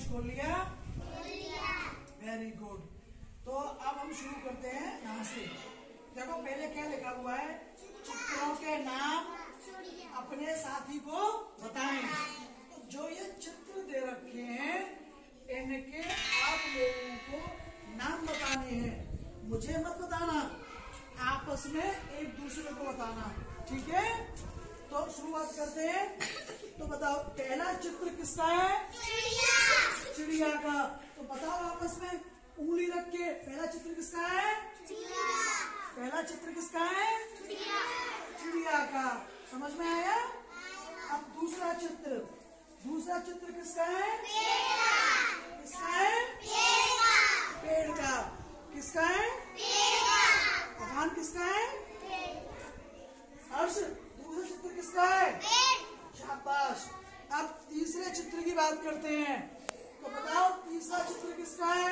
Page खोल लिया? Very good. तो अब हम शुरू करते हैं यहाँ से। देखो पहले क्या लिखा हुआ है, चित्रों के नाम अपने साथी को बताएं। तो जो ये चित्र दे रखे हैं इनके आप लोगों को नाम बताने हैं, मुझे मत बताना, आपस में एक दूसरे को बताना, ठीक है? तो शुरुआत करते हैं। तो बताओ पहला चित्र किसका है? चिड़िया का। तो बताओ आपस में उंगली रख के, पहला चित्र किसका है? पहला चित्र किसका है? चिड़िया का। समझ में आया? अब दूसरा चित्र किसका है? किसका है? पेड़ का। किसका है? भगवान किसका है? हर्ष, दूसरा चित्र किसका है? शाबाश। अब तीसरे चित्र की बात करते हैं। तो बताओ तीसरा चित्र किसका है?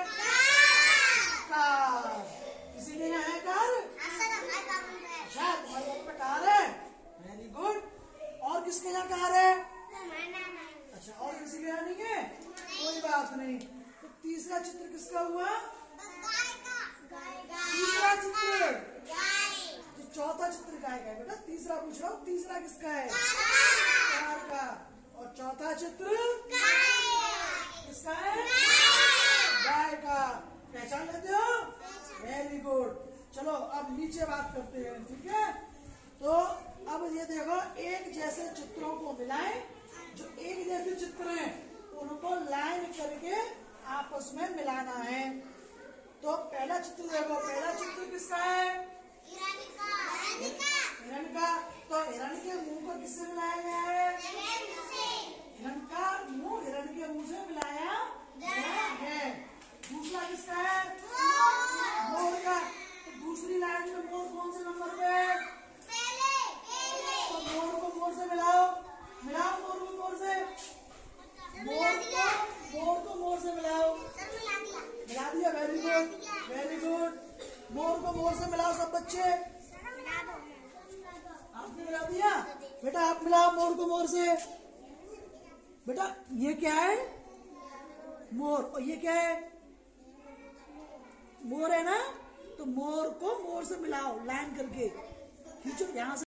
कार। किसी के यहाँ है कार? अच्छा, तुम्हारे घर पे कार है? Very good. और किसके यहाँ कार है? अच्छा, और किसी के यहाँ नहीं है? कोई बात नहीं। तो तीसरा चित्र किसका हुआ? तीसरा चित्र। तो चौथा चित्र गाय का है बेटा, तीसरा पूछ रहा हूँ, तीसरा किसका है? कार का। और चौथा चित्र किसका है? गाय का। पहचान लेते हो? Very good. चलो अब नीचे बात करते हैं, ठीक है? तो अब ये देखो, एक जैसे चित्रों को मिलाएं। जो एक जैसे चित्र हैं उनको लाइन करके आपस में मिलाना है। तो पहला चित्र देखो, पहला चित्र किसका है? हिरण का। तो हिरण के मुंह को किससे मिलाया गया है? हिरण का मुंह हिरण के मुंह से मिलाया गया है। दूसरा किसका है? मोर का। तो दूसरी लाइन में मोर कौन से नंबर पे है? तो मोर को मोर से मिलाओ, मिलाओ मोर को मोर से, मोर को मोर से मिलाओ। मिला दिया? Very good, very good. मोर को मोर से मिलाओ सब बच्चे। आपने मिला दिया? बेटा आप मिलाओ मोर को मोर से। बेटा ये क्या है? मोर। और ये क्या है? मोर है ना? तो मोर को मोर से मिलाओ, लाइन करके खींचो यहाँ से।